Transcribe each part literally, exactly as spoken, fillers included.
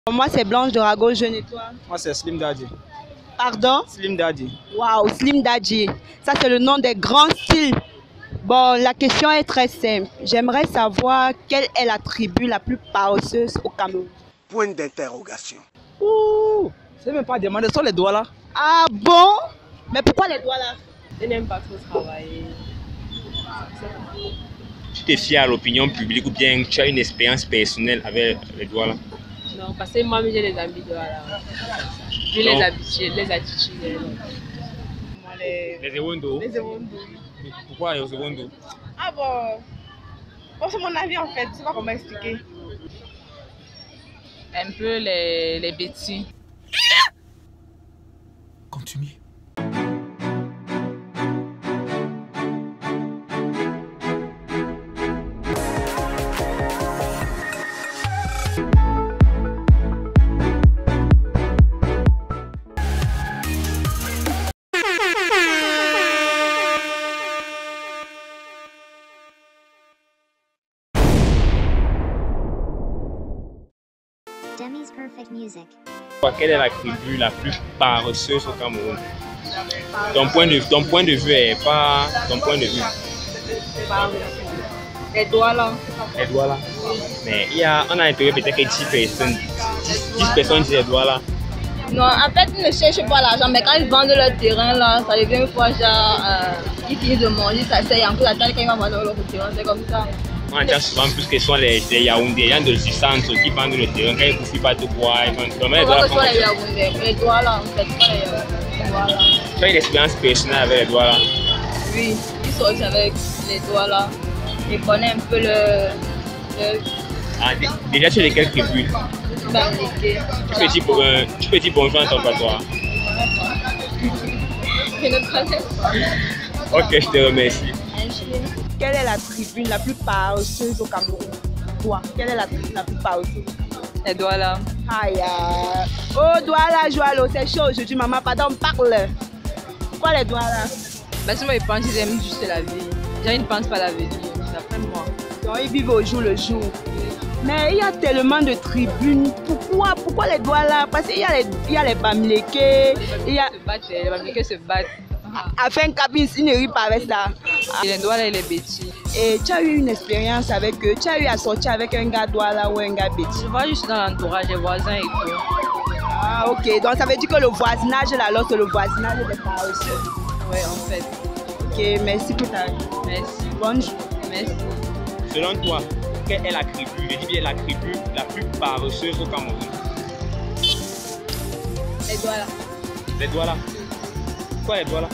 Moi, c'est Blanche de Rago, jeune et toi? Moi, c'est Slim Daddy. Pardon? Slim Daddy. Waouh, Slim Daddy. Ça, c'est le nom des grands styles. Bon, la question est très simple. J'aimerais savoir quelle est la tribu la plus paresseuse au Cameroun. Point d'interrogation. Ouh, c'est même pas demandé, ce sont les doigts là. Ah bon? Mais pourquoi les doigts là? Je n'aime pas trop travailler. Tu te fies à l'opinion publique ou bien tu as une expérience personnelle avec les doigts là? Non, parce que moi, j'ai les habits de là. J'ai les habitudes, les attitudes. Moi, les... Les Ewondo. Les Ewondo. Pourquoi les Ewondo? Ah bon? Bon, c'est mon avis en fait, je sais pas comment expliquer. Un peu les, les bêtis. Continue. Demi's Perfect Music. Quelle est la tribu la plus paresseuse au Cameroun? Ton point de, ton point de vue est pas ton point de vue. Les doigts là. Les doigts là. Mais il y a, on a interrogé peut-être que dix personnes. dix personnes disent les doigts là. Non, en fait, ils ne cherchent pas l'argent, mais quand ils vendent leur terrain là, ça devient une fois genre, euh, ils finissent de manger, ça sert, encore attendre quand ils vont vendre leur terrain, c'est comme ça. On entend souvent plus que ce sont les, les Yaoundé, les gens de centre qui vendent le terrain, quand ils ne peuvent pas te boire, ils vendent. Comment que ce sont les Yaoundé? Les doigts là, en fait, pas les doigts là. Tu as une expérience personnelle avec les doigts là? Oui, ils sortent avec les doigts là. Ils connaissent un peu le. le... Ah, déjà, tu es de quelle tribu? Bamileke. Tu peux dire, euh, tu peux dire bonjour à ton patois. Je ne connais pas. Ok, je te remercie. Quelle est la tribu la plus paresseuse au Cameroun? Toi, quelle est la tribu la plus paresseuse? Les doigts là. Aïe, aïe. Oh, doigts là, Joalo, c'est chaud aujourd'hui, maman, pardon, parle. Pourquoi les doigts là? Parce que moi, je pense qu'ils aiment juste la vie. Les gens, ils ne pensent pas à l'avenir, d'après moi. Donc, ils vivent au jour le jour. Mais il y a tellement de tribunes. Pourquoi, pourquoi les doigts là? Parce qu'il y a les, il y a les Bamileke, il y a... Ils se battent, les Bamileke se battent. Afin qu'Abin, ils ne rient pas avec ça. Et les doigts là, il est bêtis. Et tu as eu une expérience avec eux? Tu as eu à sortir avec un gars doigt là ou un gars bêtis? Je vois juste dans l'entourage, les voisins et tout. Ah, ok. Donc, ça veut dire que le voisinage là, lorsque le voisinage est paresseux. Oui, en fait. Ok, merci pour ta vie. Merci. Bonne journée. Merci. Selon toi, quelle est la tribu, je dis bien la tribu la plus paresseuse au Cameroun? Les doigts là. Les doigts là. Pourquoi les doigts là?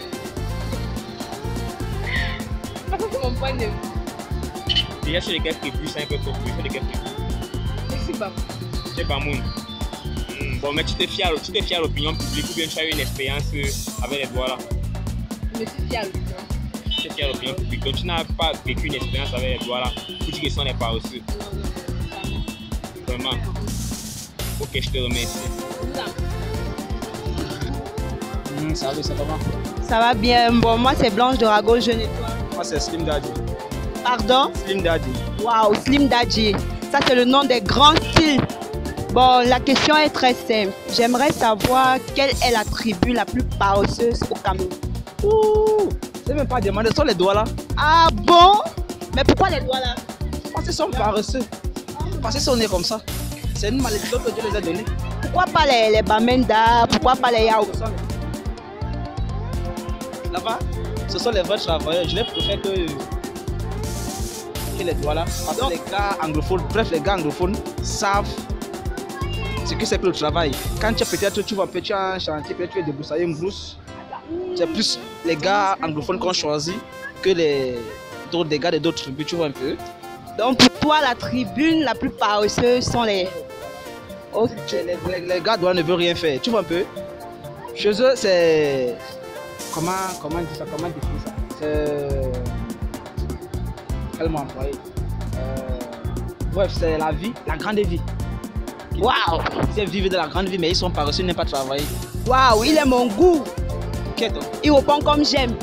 Parce que c'est mon point de vue. Déjà, sur lesquelles tribus, c'est un peu trop plus. Sur lesquelles tribus? Je sais pas. C'est pas moun. Hmm, bon, mais tu te fies à, tu te fies à l'opinion publique ou bien tu as eu une expérience avec les doigts là? Je me suis fiable. Tu te fies à l'opinion publique. Donc, tu n'as pas vécu une expérience avec les doigts là pour dire que ce sont les paresseux. Vraiment. Ok, je te remercie. Mmh, salut, c'est comment? Ça va bien. Bon, moi, c'est Blanche de Rago, jeune et toi? Moi, c'est Slim Daddy. Pardon? Slim Daddy. Waouh, Slim Daddy. Ça, c'est le nom des grands styles. Bon, la question est très simple. J'aimerais savoir quelle est la tribu la plus paresseuse au Cameroun. Ouh, c'est même pas demandé, ce sont les doigts là. Ah bon? Mais pourquoi les doigts là? Parce qu'ils sont paresseux. Parce qu'ils sont nés comme ça. C'est une malédiction que Dieu les a donnée. Pourquoi pas les, les Bamenda? Pourquoi pas les Yao? Là-bas, ce sont les vrais travailleurs. Je les préfère que, que les doigts là. Parce que les gars anglophones, bref, les gars anglophones savent ce que c'est que le travail. Quand tu peut-être tu vas peut-être un chantier, peut-être tu es débroussailler une brousse. C'est plus les gars anglophones qu'on choisit que les d'autres des gars de d'autres tribus, tu vois un peu. Donc pour toi, la tribune la plus paresseuse sont les... Ok. Les, les, les gars doigts ne veulent rien faire, tu vois un peu. Chez eux, c'est... Comment, comment dire ça? Comment dire ça? C'est... Quel mot employer? Euh... Bref, c'est la vie, la grande vie. Waouh! Ils vivent de la grande vie, mais ils sont paresseux, ils n'aiment pas travailler. Waouh, il est mon goût! Quête. Il répond comme j'aime.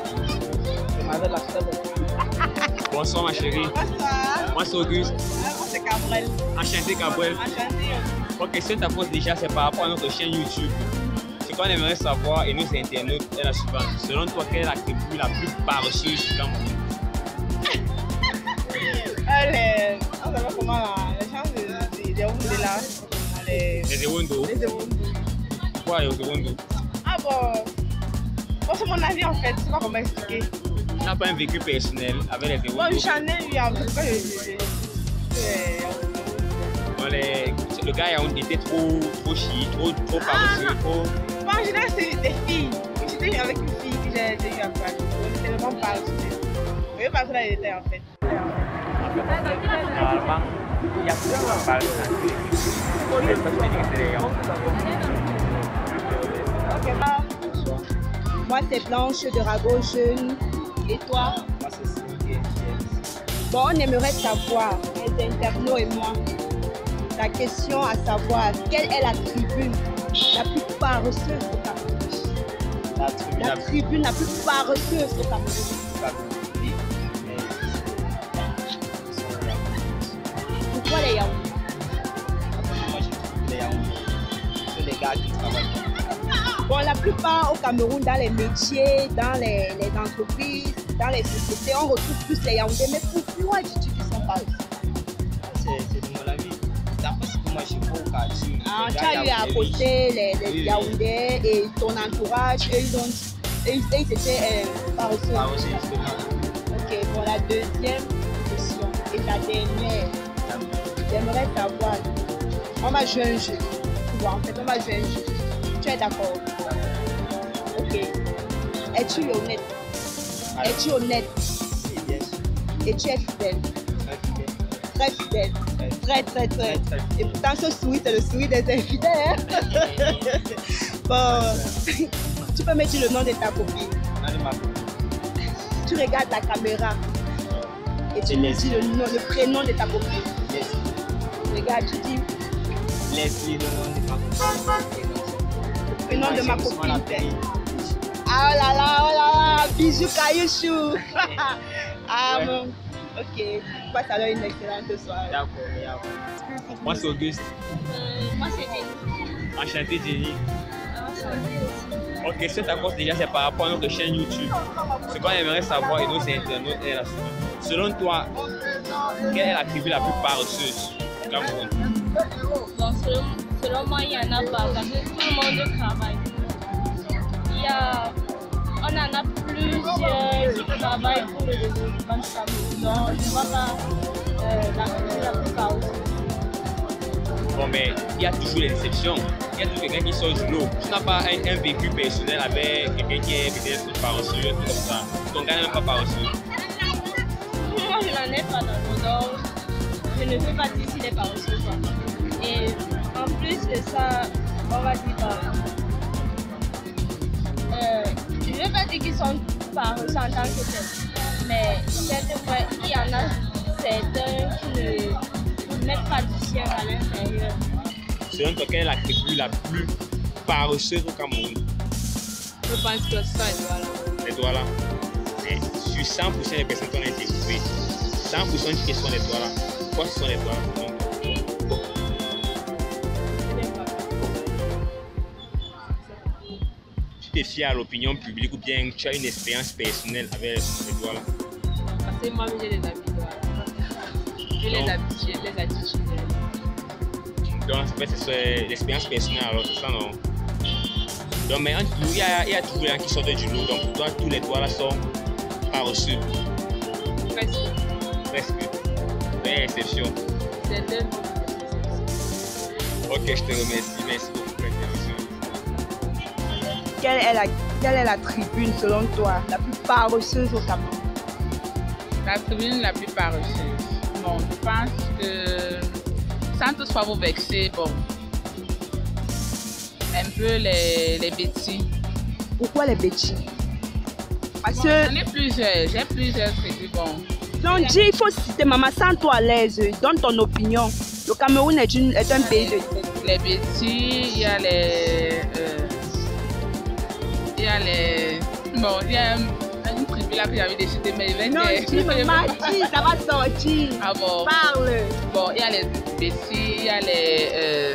Bonsoir ma chérie. Bonsoir. Moi c'est Auguste. C'est c'est Cabrel. Enchanté, Gabriel. Enchanté. La question que tu poses déjà, c'est par rapport à notre chaîne YouTube. Ce qu'on aimerait savoir, et nos internautes, est la suivante. Selon toi, quelle est la tribu la plus paresseuse du Cameroun? Les, on sait pas comment là, les gens de, de, de, de là, les, Les Ewondo. les Ewondo. Pourquoi les Ewondo? Ah bon, bon c'est mon avis en fait, je sais pas comment expliquer. Tu n'as pas un vécu personnel avec les Bon, Ewondo? j'en ai eu un peu, je, je, je, Bon, les, le gars il était trop, trop chic, trop, trop paresseux, trop... Bon, en général, c'est des filles. J'étais avec une fille que j'ai eu un peu. C'était vraiment paresseux. Je vais pas que là, il était en fait. Normalement, il y a plus de paresseux. Moi, c'est Blanche de Rago Jeune. Et toi? Moi, c'est Sylvie. Bon, on aimerait savoir, les internautes et moi, la question à savoir, quelle est la tribune la plus paresseuse au Cameroun? La tribu La la plus tribune la plus paresseuse au Cameroun. Pourquoi les Yaoundé? Moi, je trouve les Yaoundé. C'est les gars qui travaillent. Bon, la plupart au Cameroun, dans les métiers, dans les, les entreprises, dans les sociétés, on retrouve plus les Yaoundés. Mais pourquoi dis-tu qu'ils sont paresseux? C'est de mon avis. D'après ce que moi je vois au quartier. Ah, les tu gars as eu à Yaoundé, côté les, les Oui, oui. Yaoundais et ton entourage, eux, ils, ont, eux, ils ils étaient euh, paresseux. Ah, oui, justement. Ok, bon, la deuxième question et la dernière, j'aimerais savoir, on va jouer un jeu. Tu vois, en fait, on va jouer un jeu. Tu es d'accord? Ok. Es-tu honnête? Ah, Es-tu honnête? si, bien sûr. Et tu es fidèle? Très fidèle. Très fidèle. Très, Très, très, très. très, très Et fidèle. pourtant, ce sourire, c'est le sourire des infidèles. Hein? Bon, tu peux me dire le nom de ta copine. Allez, ma copine. Tu regardes la caméra et tu C'est me Leslie. dis le, nom, le prénom de ta copine. Leslie. Regarde, tu dis Leslie, le nom de ma copine. le prénom de ma Moi, je copine. l'appelle. Ah oh là là, oh là là, bisous Caillouchou. Ah Ouais. bon, ok. Passe alors une excellente soirée. D'accord, d'accord. Perfect Moi, c'est music. Auguste. Euh, moi, c'est Jenny. Enchanté, Jenny. Enchantée aussi. La question que tu poses déjà, c'est par rapport à notre chaîne YouTube. Ce qu'on aimerait savoir, et nos internautes, est la suivante. Selon toi, quelle est la tribu la plus paresseuse du Cameroun? Bon, selon, selon moi, il y en a pas parce que tout le monde travaille. Il y a, on en a plusieurs qui travaillent pour le développement du Cameroun. Donc, je ne vois pas euh, la tribu la plus paresseuse. Bon, mais il y a toujours les déceptions. Il y a toujours quelqu'un qui sort du lot. Tu n'as pas un, un vécu personnel avec quelqu'un qui est peut-être paresseux, tout comme ça. Ton gars n'est même pas paresseux. Moi, je n'en ai pas dans le dos. Je ne veux pas dire s'il est paresseux. Quoi. Et en plus de ça, on va dire quoi, euh, je ne veux pas dire qu'ils sont paresseux en tant que tels. Mais c'est vrai, il y en a certains qui ne mettent pas du sien à l'intérieur. Selon toi, quelle est la tribu la plus paresseuse au Cameroun? Je pense que ça, voilà. Les Douala. Mais sur cent pour cent des personnes qu'on a interviewées, cent pour cent qui sont les Douala. Pourquoi ce sont les Douala? Tu te fies à l'opinion publique ou bien tu as une expérience personnelle avec les Douala? Parce que moi, j'ai des amis, voilà. J'ai les Non. habitudes, les attitudes. Donc, en fait, c'est l'expérience personnelle, alors c'est ça, non? Donc, mais entre nous, il y a, il y a toujours les gens qui sortent du lot. Donc, pour toi, tous les Douala sont paresseux. Presque. Presque. Il y a une exception. C'est deux. Ok, je te remercie. Merci beaucoup pour l'intervention. Quelle est, la, quelle est la tribune selon toi la plus paresseuse au Cameroun? La tribune la plus paresseuse. Bon, je pense que, sans toutefois vous vexer, bon, un peu les, les bêtises. Pourquoi les bêtises? Parce Bon, que, j'en ai plusieurs, j'ai plusieurs tribus, bon. non, dis, il faut citer, maman, sens-toi à l'aise, donne ton opinion. Le Cameroun est, une, est un pays de... Les bêtises, il y a les... euh, il y a les... Bon, il y a un- une tribu depuis là que j'avais décidé, mais il Non, dis, Machi, ça va sortir. Ah bon? Parle. Bon, il y a les bêtis, il y a les... Euh,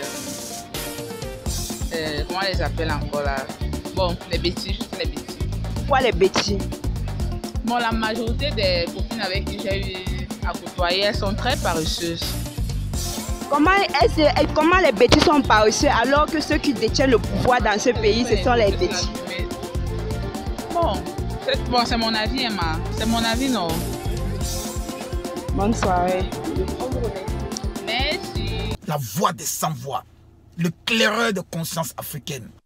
euh, comment on les appelle encore là? Bon, les bêtis, juste les bêtis. Quoi les bêtis? Bon, la majorité des copines avec qui j'ai eu à côtoyer, elles sont très paresseuses. Comment, est comment les bêtis sont paresseux alors que ceux qui détiennent le pouvoir dans ce pays, ce sont les bêtis? Bon, c'est bon, c'est mon avis, Emma. C'est mon avis, non? Bonne soirée. Merci. La voix des sans-voix, le claireur de conscience africaine.